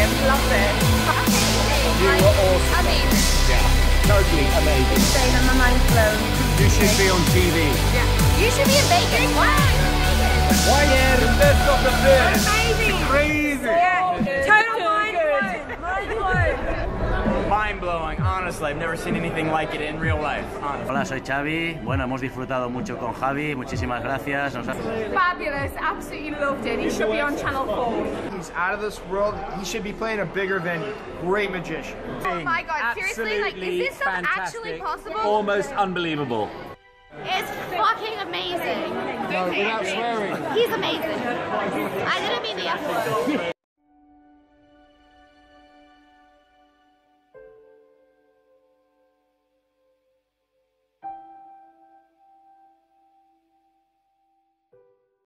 brilliant. Loved it. You were awesome. Amazing. Yeah, totally amazing. Insane and my mind's blown. You should be on TV. Yeah. You should be in Vegas. Why? Why the best of the best. Amazing. Crazy. Yeah. Total mind blown. Mind blown. Mind-blowing, honestly. I've never seen anything like it in real life, honestly. Hola, soy Xavi. Bueno, hemos disfrutado mucho con Javi. Muchísimas gracias. Fabulous. Absolutely loved it. He should be on Channel 4. He's out of this world. He should be playing a bigger venue. Great magician. Oh my God, seriously, like, is this stuff actually possible? Almost unbelievable. It's fucking amazing. No, without swearing. He's amazing. I didn't mean the F word.